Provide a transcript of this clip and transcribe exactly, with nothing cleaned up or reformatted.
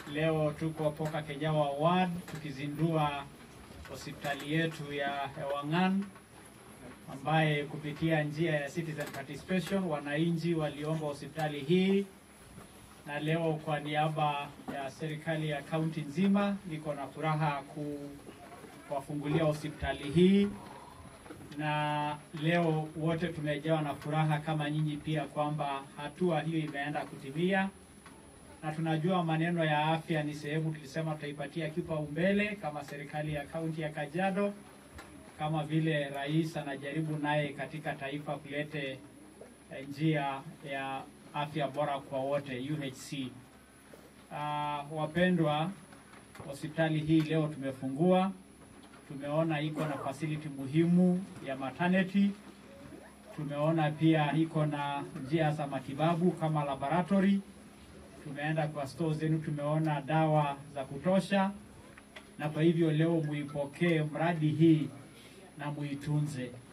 Leo tuko Poka Kenyawa Ward tukizindua hospitali yetu ya Ewaangan, ambaye kupitia njia ya citizen participation wananchi waliomba hospitali hii, na leo kwa niaba ya serikali ya kaunti nzima niko na furaha kuwafungulia hospitali hii. Na leo wote tumejawa na furaha kama nyinyi pia kwamba hatua hiyo imeenda kutimia, na tunajua maneno ya afya ni sehemu tulisema tutaipatia kipaumbele kama serikali ya kaunti ya Kajiado, kama vile rais anajaribu naye katika taifa kulete njia ya afya bora kwa wote, U H C. Uh, wapendwa, hospitali hii leo tumefungua. Tumeona iko na facility muhimu ya maternity. Tumeona pia iko na njia za matibabu kama laboratory. Tumeenda kwa stores zenu, tumeona dawa za kutosha. Na kwa hivyo leo muipokee mradi hii na muitunze.